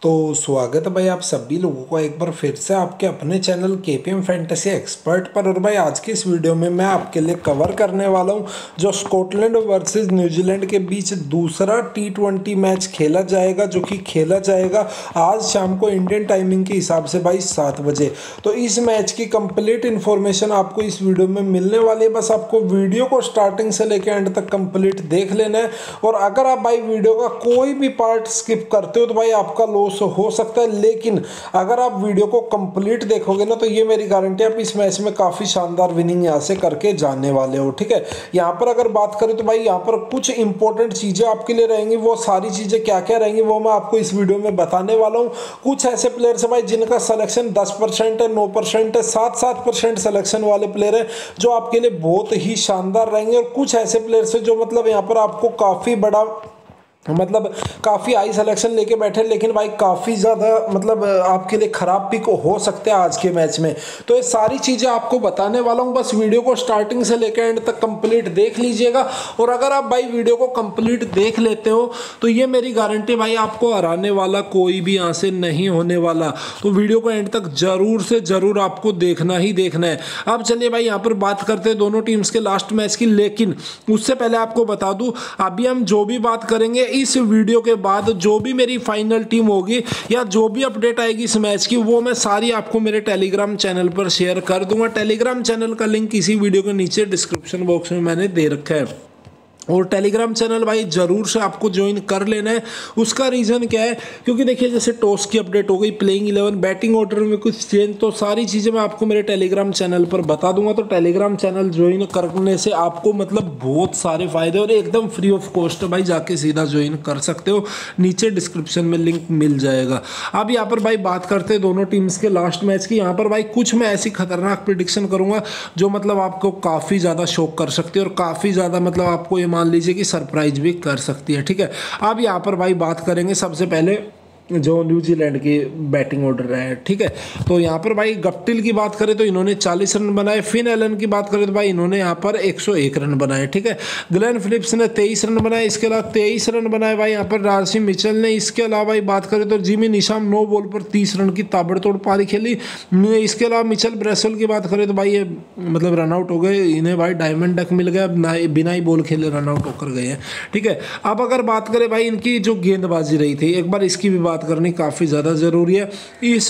तो स्वागत है भाई आप सभी लोगों को एक बार फिर से आपके अपने चैनल केपीएम फैंटेसी एक्सपर्ट पर। और भाई आज की इस वीडियो में मैं आपके लिए कवर करने वाला हूं जो स्कॉटलैंड वर्सेस न्यूजीलैंड के बीच दूसरा T20 मैच खेला जाएगा, जो कि खेला जाएगा आज शाम को इंडियन टाइमिंग के हिसाब से भाई 7 बजे। तो इस मैच की कंप्लीट इन्फॉर्मेशन आपको इस वीडियो में मिलने वाली है। बस आपको वीडियो को स्टार्टिंग से लेकर एंड तक कंप्लीट देख लेना है। और अगर आप भाई वीडियो का कोई भी पार्ट स्किप करते हो तो भाई आपका लॉस हो सकता है, लेकिन अगर आप वीडियो को कंप्लीट देखोगे ना तो ये मेरी गारंटी है आप इस मैच में काफी शानदार विनिंग यहां से करके जाने वाले हो। ठीक है, यहां पर अगर बात करें तो भाई यहां पर कुछ इंपॉर्टेंट चीजें आपके लिए रहेंगी। वो सारी चीजें क्या क्या रहेंगी वो मैं आपको इस वीडियो में बताने वाला हूं। कुछ ऐसे प्लेयर्स है भाई जिनका सिलेक्शन 10% है, 9% है, 7% सिलेक्शन वाले प्लेयर है जो आपके लिए बहुत ही शानदार रहेंगे। और कुछ ऐसे प्लेयर्स है जो मतलब यहाँ पर आपको काफी बड़ा काफी हाई सिलेक्शन लेके बैठे, लेकिन भाई काफी ज्यादा आपके लिए खराब पिक हो सकते हैं आज के मैच में। तो ये सारी चीजें आपको बताने वाला हूं, बस वीडियो को स्टार्टिंग से लेकर एंड तक कंप्लीट देख लीजिएगा। और अगर आप भाई वीडियो को कंप्लीट देख लेते हो तो ये मेरी गारंटी भाई आपको हराने वाला कोई भी यहां से नहीं होने वाला। तो वीडियो को एंड तक जरूर से जरूर आपको देखना ही देखना है। अब चलिए भाई यहाँ पर बात करते हैं दोनों टीम्स के लास्ट मैच की, लेकिन उससे पहले आपको बता दूं अभी हम जो भी बात करेंगे इस वीडियो के बाद, जो भी मेरी फाइनल टीम होगी या जो भी अपडेट आएगी इस मैच की, वो मैं सारी आपको मेरे टेलीग्राम चैनल पर शेयर कर दूंगा। टेलीग्राम चैनल का लिंक इसी वीडियो के नीचे डिस्क्रिप्शन बॉक्स में मैंने दे रखा है। और टेलीग्राम चैनल भाई जरूर से आपको ज्वाइन कर लेना है। उसका रीज़न क्या है, क्योंकि देखिए जैसे टॉस की अपडेट हो गई, प्लेइंग 11, बैटिंग ऑर्डर में कुछ चेंज, तो सारी चीज़ें मैं आपको मेरे टेलीग्राम चैनल पर बता दूंगा। तो टेलीग्राम चैनल ज्वाइन करने से आपको बहुत सारे फायदे और एकदम फ्री ऑफ कॉस्ट भाई जाके सीधा ज्वाइन कर सकते हो। नीचे डिस्क्रिप्शन में लिंक मिल जाएगा। अब यहाँ पर भाई बात करते हैं दोनों टीम्स के लास्ट मैच की। यहाँ पर भाई कुछ मैं ऐसी खतरनाक प्रिडिक्शन करूंगा जो आपको काफ़ी ज़्यादा शॉक कर सकती है और काफ़ी ज़्यादा आपको मान लीजिए कि सरप्राइज भी कर सकती है। ठीक है, अब यहाँ पर भाई बात करेंगे सबसे पहले जो न्यूजीलैंड की बैटिंग ऑर्डर है। ठीक है, तो यहाँ पर भाई गप्टिल की बात करें तो इन्होंने 40 रन बनाए। फिन एलन की बात करें तो भाई इन्होंने यहाँ पर 101 रन बनाए। ठीक है, ग्लेन फिलिप्स ने 23 रन बनाए। इसके अलावा 23 रन बनाए भाई यहाँ पर डार्सी मिचेल ने। इसके अलावा भाई बात करें तो जिमी निशाम 9 बॉल पर 30 रन की ताबड़तोड़ पारी खेली। इसके अलावा मिचेल ब्रेसल की बात करें तो भाई ये रन आउट हो गए, इन्हें भाई डायमंड डक मिल गया, बिना ही बॉल खेले रन आउट होकर गए हैं। ठीक है, अब अगर बात करें भाई इनकी जो गेंदबाजी रही थी, एक बार इसकी भी बात करनी काफी ज्यादा जरूरी है। इस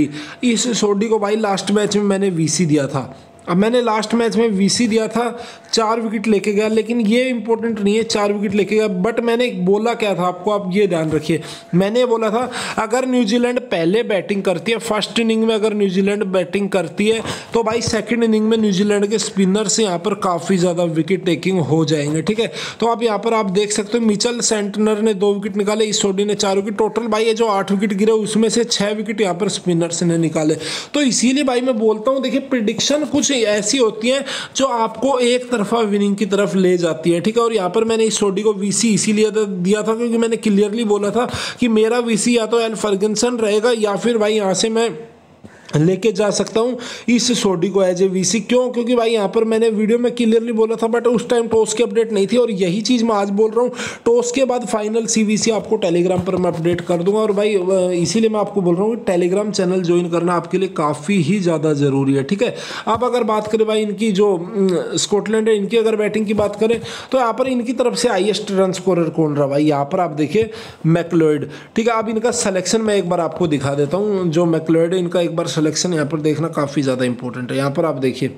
सोडी को भाई लास्ट मैच में मैंने वीसी दिया था। अब मैंने लास्ट मैच में वीसी दिया था, 4 विकेट लेके गया, लेकिन ये इंपॉर्टेंट नहीं है 4 विकेट लेके गया, बट मैंने बोला क्या था आपको, आप ये ध्यान रखिए। मैंने बोला था अगर न्यूजीलैंड पहले बैटिंग करती है, फर्स्ट इनिंग में अगर न्यूजीलैंड बैटिंग करती है तो भाई सेकंड इनिंग में न्यूजीलैंड के स्पिनर से यहाँ पर काफ़ी ज़्यादा विकेट टेकिंग हो जाएंगे। ठीक है, तो अब यहाँ पर आप देख सकते हो मिचेल सेंटनर ने 2 विकेट निकाले, इस सोडी ने 4 विकेट, टोटल भाई ये जो 8 विकेट गिरे उसमें से 6 विकेट यहाँ पर स्पिनर्स ने निकाले। तो इसीलिए भाई मैं बोलता हूँ देखिए प्रिडिक्शन कुछ ऐसी होती है जो आपको एक तरफा विनिंग की तरफ ले जाती है। ठीक है, और यहाँ पर मैंने इस सोडी को वीसी इसीलिए दिया था क्योंकि मैंने क्लियरली बोला था कि मेरा वीसी या तो एल फर्गुसन रहेगा या फिर भाई यहाँ से मैं लेके जा सकता हूं इस सोडी को एज ए वीसी। क्यों? क्योंकि भाई यहाँ पर मैंने वीडियो में क्लियरली बोला था, बट उस टाइम टॉस की अपडेट नहीं थी और यही चीज़ मैं आज बोल रहा हूँ। टॉस के बाद फाइनल सीवीसी आपको टेलीग्राम पर मैं अपडेट कर दूंगा। और भाई इसीलिए मैं आपको बोल रहा हूँ कि टेलीग्राम चैनल ज्वाइन करना आपके लिए काफ़ी ही ज़्यादा ज़रूरी है। ठीक है, अब अगर बात करें भाई इनकी जो स्कॉटलैंड है, इनकी अगर बैटिंग की बात करें तो यहाँ पर इनकी तरफ से हाईएस्ट रन स्कोरर कौन रहा भाई, यहाँ पर आप देखिए मैकलॉयड। ठीक है, अब इनका सिलेक्शन मैं एक बार आपको दिखा देता हूँ। जो मैकलॉयड है इनका एक बार सिलेक्शन यहाँ पर देखना काफ़ी ज़्यादा इंपॉर्टेंट है। यहाँ पर आप देखिए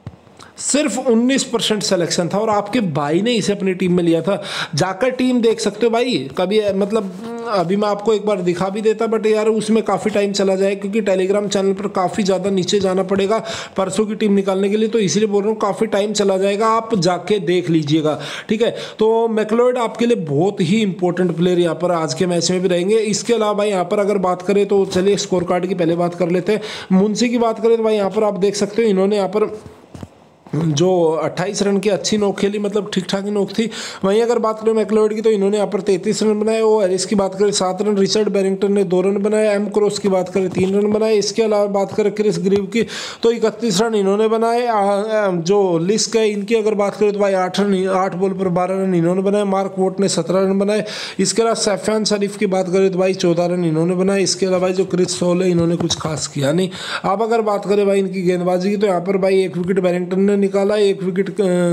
सिर्फ 19% सिलेक्शन था और आपके भाई ने इसे अपनी टीम में लिया था। जाकर टीम देख सकते हो भाई, कभी अभी मैं आपको एक बार दिखा भी देता, बट यार उसमें काफ़ी टाइम चला जाए क्योंकि टेलीग्राम चैनल पर काफ़ी ज़्यादा नीचे जाना पड़ेगा परसों की टीम निकालने के लिए, तो इसलिए बोल रहा हूँ काफ़ी टाइम चला जाएगा, आप जाके देख लीजिएगा। ठीक है, तो मैकलॉयड आपके लिए बहुत ही इंपॉर्टेंट प्लेयर यहाँ पर आज के मैच में भी रहेंगे। इसके अलावा यहाँ पर अगर बात करें तो चलिए स्कोर कार्ड की पहले बात कर लेते हैं। मुंशी की बात करें तो भाई यहाँ पर आप देख सकते हो इन्होंने यहाँ पर जो 28 रन की अच्छी नोक खेली, मतलब ठीक ठाक ही नोक थी। वहीं अगर बात करें मैकलॉयड की तो इन्होंने यहाँ पर 33 रन बनाए। वो हैरिस की बात करें 7 रन, रिचर्ड बैरिंगटन ने 2 रन बनाए, एम क्रॉस की बात करें 3 रन बनाए। इसके अलावा बात करें क्रिस ग्रीव की तो 31 रन इन्होंने बनाए। जो लिस्क है इनकी अगर बात करें तो भाई 8 बॉल पर 12 रन इन्होंने बनाए। मार्क वोट ने 17 रन बनाए। इसके अलावा सैफियान शरीफ की बात करें तो भाई 14 रन इन्होंने बनाए। इसके अलावा भाई जो क्रिस सोल है इन्होंने कुछ खास किया नहीं। अब अगर बात करें भाई इनकी गेंदबाजी की तो यहाँ पर भाई 1 विकेट बैरिंगटन ने निकाला, 1 विकेट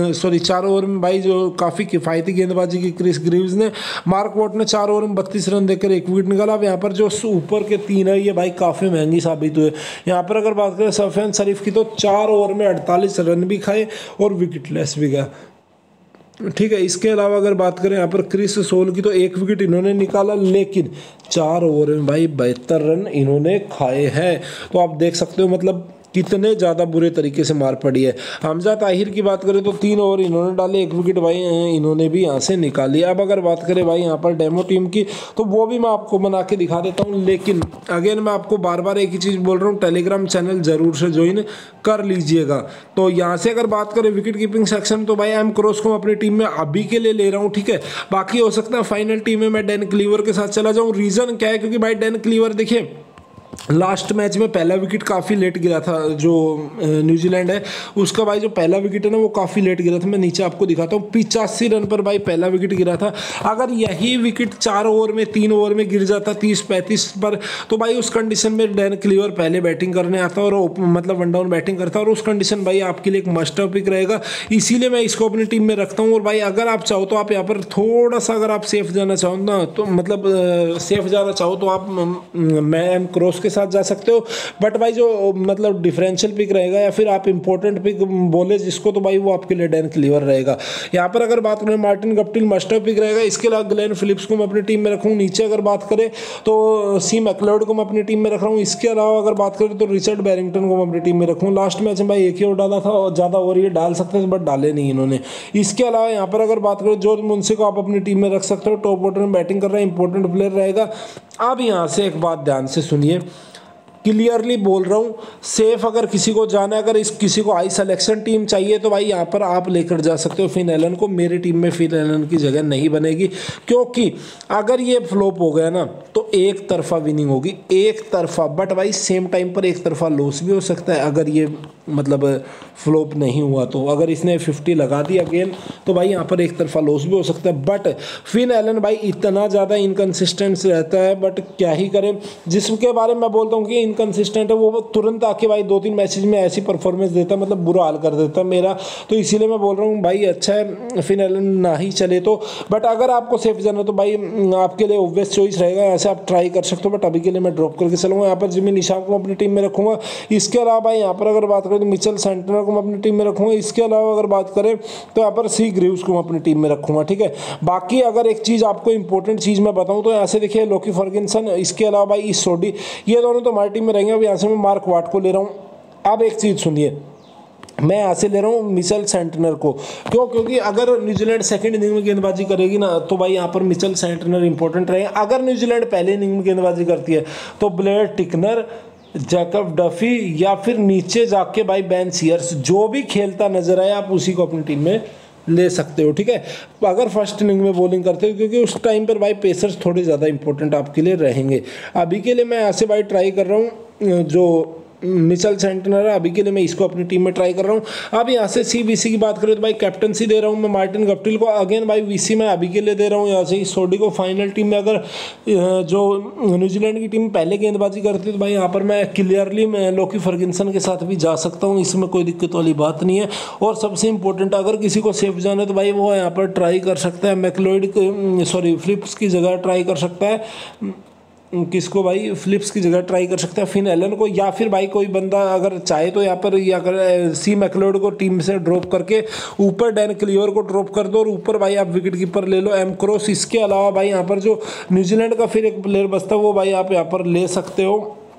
4 ओवर में भाई जो काफ़ी किफ़ायती गेंदबाजी की क्रिस ग्रीव्स ने। मार्क वोट ने 4 ओवर में 32 रन देकर 1 विकेट निकाला। अब यहाँ पर जो ऊपर के 3 है ये भाई काफ़ी महंगी साबित हुए। यहाँ पर अगर बात करें सैफियान शरीफ की तो 4 ओवर में 48 रन भी खाए और विकेटलेस भी गया, ठीक है। इसके अलावा अगर बात करें यहाँ पर क्रिस सोल की तो 1 विकेट इन्होंने निकाला, लेकिन 4 ओवर में भाई 72 रन इन्होंने खाए हैं। तो आप देख सकते हो मतलब कितने ज़्यादा बुरे तरीके से मार पड़ी है। हमजा ताहिर की बात करें तो 3 ओवर इन्होंने डाले, 1 विकेट भाई इन्होंने भी यहाँ से निकाली। अब अगर बात करें भाई यहाँ पर डेमो टीम की तो वो भी मैं आपको बना के दिखा देता हूँ, लेकिन अगेन मैं आपको बार बार एक ही चीज़ बोल रहा हूँ, टेलीग्राम चैनल जरूर से ज्वाइन कर लीजिएगा। तो यहाँ से अगर बात करें विकेट कीपिंग सेक्शन तो भाई एम क्रॉस को अपनी टीम में अभी के लिए ले रहा हूँ, ठीक है। बाकी हो सकता है फाइनल टीम में मैं डैन क्लीवर के साथ चला जाऊँ। रीज़न क्या है, क्योंकि भाई डैन क्लीवर देखिए लास्ट मैच में पहला विकेट काफ़ी लेट गिरा था, जो न्यूजीलैंड है उसका भाई जो पहला विकेट है ना वो काफ़ी लेट गिरा था। मैं नीचे आपको दिखाता हूँ, 85 रन पर भाई पहला विकेट गिरा था। अगर यही विकेट 4 ओवर में 3 ओवर में गिर जाता 30-35 पर तो भाई उस कंडीशन में डैन क्लीवर पहले बैटिंग करने आता और मतलब वन डाउन बैटिंग करता, और उस कंडीशन भाई आपके लिए एक मस्ट पिक रहेगा। इसीलिए मैं इसको अपनी टीम में रखता हूँ। और भाई अगर आप चाहो तो आप यहाँ पर थोड़ा सा अगर आप सेफ जाना चाहो ना तो मतलब सेफ जाना चाहो तो आप मैं एम क्रॉस के साथ जा सकते हो। बट भाई जो मतलब डिफरेंशियल पिक रहेगा या फिर आप इंपॉर्टेंट पिक बोले जिसको तो भाई वो आपके लिए डैन क्लीवर रहेगा। यहाँ पर अगर बात करें मार्टिन गप्टिल मस्ट पिक रहेगा। इसके अलावा ग्लेन फिलिप्स को मैं अपनी टीम में रखूँ। नीचे अगर बात करें तो सी मैकलॉयड को मैं अपनी टीम में रख रहा हूँ। इसके अलावा अगर बात करें तो रिचर्ड बैरिंगटन को मैं अपनी टीम में रखूँ। लास्ट मैच में भाई एक ही ओवर डाला था और ज़्यादा ओवर ये डाल सकते थे बट डाले नहीं इन्होंने। इसके अलावा यहाँ पर अगर बात करें जॉर्ज मुंशी को आप अपनी टीम में रख सकते हो, टॉप ऑर्डर में बैटिंग कर रहा है, इंपॉर्टेंट प्लेयर रहेगा। अब यहाँ से एक बात ध्यान से सुनिए, क्लियरली बोल रहा हूँ, सेफ अगर किसी को जाना है, अगर इस किसी को हाई सिलेक्शन टीम चाहिए तो भाई यहाँ पर आप लेकर जा सकते हो फिन एलन को। मेरी टीम में फिन एलन की जगह नहीं बनेगी, क्योंकि अगर ये फ्लॉप हो गया ना तो एक तरफा विनिंग होगी, एक तरफा। बट भाई सेम टाइम पर एक तरफा लॉस भी हो सकता है अगर ये मतलब फ्लॉप नहीं हुआ तो। अगर इसने 50 लगा दी अगेन तो भाई यहाँ पर एक तरफा लॉस भी हो सकता है। बट फिन एलन भाई इतना ज़्यादा इनकन्सिस्टेंट रहता है, बट क्या ही करें। जिसके बारे में मैं बोलता हूँ कि इनकन्सिस्टेंट है वो तुरंत आके भाई 2-3 मैचेज में ऐसी परफॉर्मेंस देता है, मतलब बुरा हाल कर देता है मेरा। तो इसीलिए मैं बोल रहा हूँ भाई अच्छा है फिन एलन ना ही चले तो। बट अगर आपको सेफ जाना तो भाई आपके लिए ऑब्वियस चॉइस रहेगा, ऐसे आप ट्राई कर सकते हो। बट अभी के लिए मैं ड्रॉप करके चलूँगा। यहाँ पर जिमी निशांत को अपनी टीम में रखूँगा। इसके अलावा भाई यहाँ पर अगर बात करें तो मिचेल सेंटनर को मैं अपनी टीम में रखूँगा। इसके अलावा अगर बात करें तो यहाँ पर सी ग्रीव्स को मैं अपनी टीम में रखूँगा, ठीक है। बाकी अगर एक चीज़ आपको इंपॉर्टेंट चीज़ मैं बताऊँ तो यहाँ से देखिए लोकी फर्गिसन, इसके अलावा भाई इस सोडी, ये दोनों तो हमारी टीम में रहेंगे। अब यहाँ से मैं मार्क वाट को ले रहा हूँ। अब एक चीज़ सुनिए, मैं यहाँ से ले रहा हूँ मिचेल सेंटनर को। क्यों? क्योंकि अगर न्यूजीलैंड सेकंड इनिंग में गेंदबाजी करेगी ना तो भाई यहाँ पर मिचेल सेंटनर इंपॉर्टेंट रहेगा। अगर न्यूजीलैंड पहले इनिंग में गेंदबाजी करती है तो ब्लेयर टिकनर, जैकब डफी या फिर नीचे जाके भाई बेन सीयर्स, जो भी खेलता नजर आए आप उसी को अपनी टीम में ले सकते हो, ठीक है। अगर फर्स्ट इनिंग में बॉलिंग करते हो, क्योंकि उस टाइम पर भाई पेसर्स थोड़े ज़्यादा इंपॉर्टेंट आपके लिए रहेंगे। अभी के लिए मैं ऐसे भाई ट्राई कर रहा हूँ जो मिचेल सेंटनर है, अभी के लिए मैं इसको अपनी टीम में ट्राई कर रहा हूँ। अब यहाँ से CBC की बात करें तो भाई कैप्टनसी दे रहा हूँ मैं मार्टिन गप्टिल को। अगेन भाई VC मैं अभी के लिए दे रहा हूँ यहाँ से सोडी को। फाइनल टीम में अगर जो न्यूजीलैंड की टीम पहले गेंदबाजी करती है तो भाई यहाँ पर मैं क्लियरली मैं लोकी फर्गिसन के साथ भी जा सकता हूँ, इसमें कोई दिक्कत वाली बात नहीं है। और सबसे इंपॉर्टेंट अगर किसी को सेफ जाना है तो भाई वो यहाँ पर ट्राई कर सकता है मैकलॉयड फिलिप्स की जगह ट्राई कर सकता है। किसको भाई? फिलिप्स की जगह ट्राई कर सकता है फिन एलन को, या फिर भाई कोई बंदा अगर चाहे तो यहाँ पर या अगर सी मैकलॉयड को टीम से ड्रॉप करके ऊपर डैन क्लीवर को ड्रॉप कर दो और ऊपर भाई आप विकेट कीपर ले लो एम क्रॉस। इसके अलावा भाई यहाँ पर जो न्यूजीलैंड का फिर एक प्लेयर बचता है वो भाई आप यहाँ पर ले सकते हो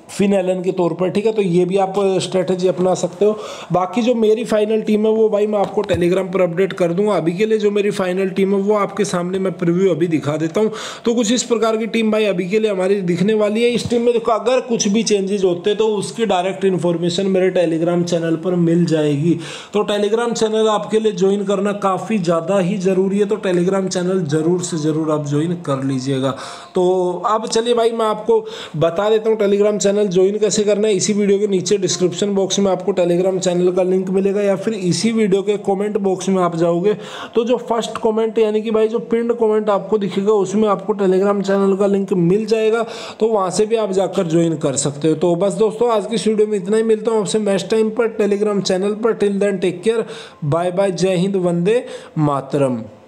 फिन एलन के तौर पर, ठीक है। तो ये भी आप स्ट्रेटजी अपना सकते हो। बाकी जो मेरी फाइनल टीम है वो भाई मैं आपको टेलीग्राम पर अपडेट कर दूंगा। अभी के लिए जो मेरी फाइनल टीम है वो आपके सामने मैं प्रीव्यू अभी दिखा देता हूं। तो कुछ इस प्रकार की टीम भाई अभी के लिए हमारी दिखने वाली है। इस टीम में देखो अगर कुछ भी चेंजेस होते तो उसकी डायरेक्ट इन्फॉर्मेशन मेरे टेलीग्राम चैनल पर मिल जाएगी। तो टेलीग्राम चैनल आपके लिए ज्वाइन करना काफ़ी ज़्यादा ही ज़रूरी है। तो टेलीग्राम चैनल ज़रूर से ज़रूर आप ज्वाइन कर लीजिएगा। तो अब चलिए भाई मैं आपको बता देता हूँ टेलीग्राम चैनल ज्वाइन कैसे करना है। इसी वीडियो के नीचे डिस्क्रिप्शन बॉक्स में आपको टेलीग्राम चैनल का लिंक मिलेगा, या फिर इसी वीडियो के कमेंट बॉक्स में आप जाओगे तो जो फर्स्ट कमेंट यानी कि भाई जो पिंड कमेंट आपको दिखेगा उसमें आपको टेलीग्राम चैनल का लिंक मिल जाएगा। तो वहां से भी आप जाकर ज्वाइन कर सकते हो। तो बस दोस्तों आज की वीडियो में इतना ही। मिलता हूँ आपसे नेक्स्ट टाइम पर टेलीग्राम चैनल पर। Till then take care, bye bye, Jai Hind, Vande Mataram.